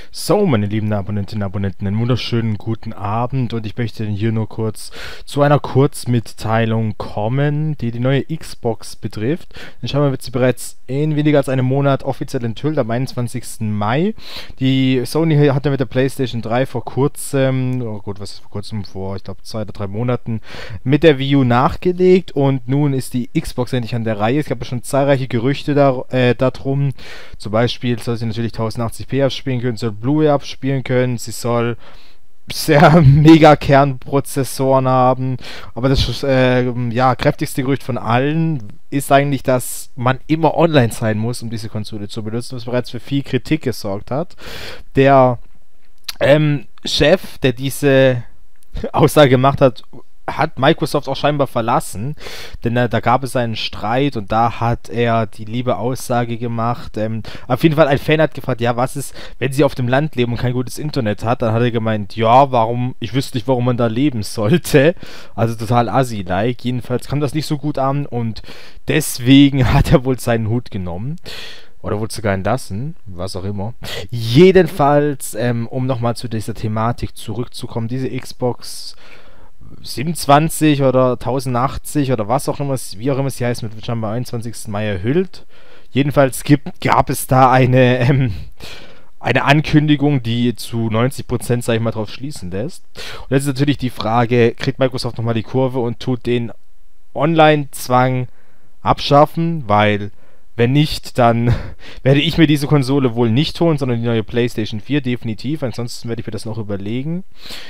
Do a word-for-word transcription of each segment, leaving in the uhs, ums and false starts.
So, meine lieben Abonnentinnen und Abonnenten, einen wunderschönen guten Abend und ich möchte hier nur kurz zu einer Kurzmitteilung kommen, die die neue Xbox betrifft. In Scheinbar wird sie bereits in weniger als einem Monat offiziell enthüllt, am einundzwanzigsten Mai. Die Sony hatte mit der PlayStation drei vor kurzem, oh gut, was ist vor kurzem, vor, ich glaube, zwei oder drei Monaten, mit der Wii U nachgelegt und nun ist die Xbox endlich an der Reihe. Es gab ja schon zahlreiche Gerüchte da, äh, darum. Zum Beispiel soll sie natürlich tausendachtzig p abspielen können, soll Blu-ray abspielen können, sie soll sehr mega Kernprozessoren haben, aber das äh, ja, kräftigste Gerücht von allen ist eigentlich, dass man immer online sein muss, um diese Konsole zu benutzen, was bereits für viel Kritik gesorgt hat. Der ähm, Chef, der diese Aussage gemacht hat, hat Microsoft auch scheinbar verlassen, denn äh, da gab es einen Streit und da hat er die liebe Aussage gemacht. Ähm, auf jeden Fall, ein Fan hat gefragt, ja, was ist, wenn sie auf dem Land leben und kein gutes Internet hat? Dann hat er gemeint, ja, warum, ich wüsste nicht, warum man da leben sollte. Also total assi-like. Jedenfalls kam das nicht so gut an und deswegen hat er wohl seinen Hut genommen. Oder wohl sogar entlassen, was auch immer. Jedenfalls, ähm, um nochmal zu dieser Thematik zurückzukommen, diese Xbox siebenundzwanzig oder tausendachtzig oder was auch immer, wie auch immer sie heißt, wird scheinbar am einundzwanzigsten Mai erhüllt. Jedenfalls gibt, gab es da eine, ähm, eine Ankündigung, die zu neunzig Prozent, sag ich mal, drauf schließen lässt. Und jetzt ist natürlich die Frage, kriegt Microsoft nochmal die Kurve und tut den Online-Zwang abschaffen, weil wenn nicht, dann werde ich mir diese Konsole wohl nicht holen, sondern die neue PlayStation vier, definitiv. Ansonsten werde ich mir das noch überlegen.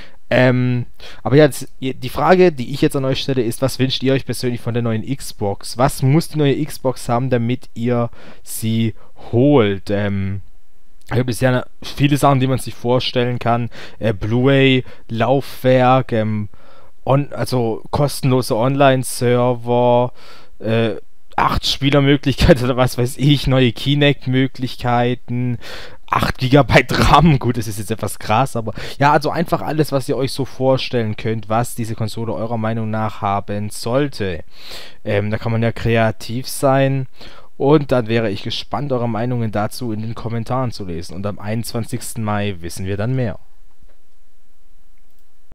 Ähm, aber ja, die Frage, die ich jetzt an euch stelle, ist, was wünscht ihr euch persönlich von der neuen Xbox? Was muss die neue Xbox haben, damit ihr sie holt? Ähm, es gibt ja viele Sachen, die man sich vorstellen kann. Äh, Blu-ray, Laufwerk, ähm, on, also kostenlose Online-Server, äh, acht Spielermöglichkeiten oder was weiß ich, neue Kinect-Möglichkeiten, acht Gigabyte RAM, gut, das ist jetzt etwas krass, aber ja, also einfach alles, was ihr euch so vorstellen könnt, was diese Konsole eurer Meinung nach haben sollte. Ähm, da kann man ja kreativ sein und dann wäre ich gespannt, eure Meinungen dazu in den Kommentaren zu lesen und am einundzwanzigsten Mai wissen wir dann mehr.